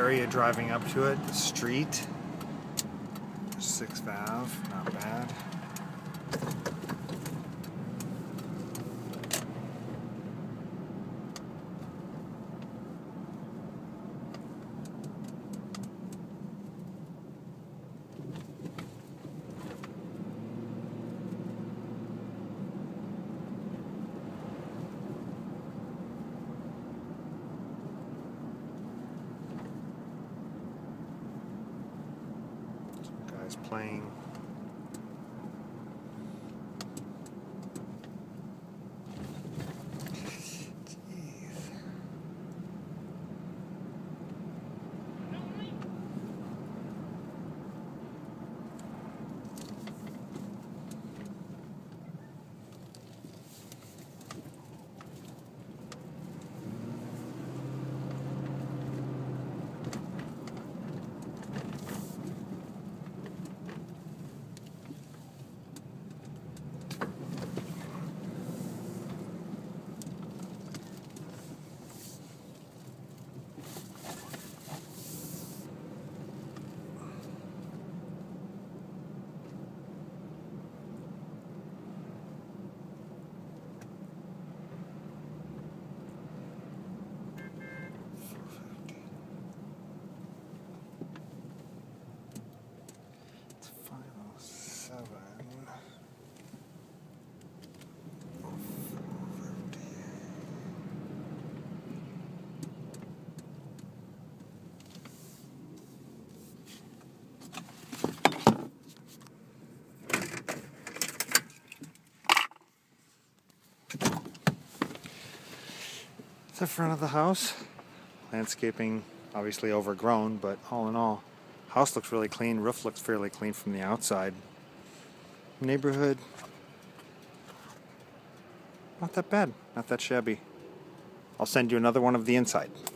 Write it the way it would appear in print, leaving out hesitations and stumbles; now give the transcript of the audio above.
area driving up to it, the street. 6 valve, not bad. Guys playing. The front of the house. Landscaping obviously overgrown, but all in all, house looks really clean, roof looks fairly clean from the outside. Neighborhood, not that bad, not that shabby. I'll send you another one of the inside.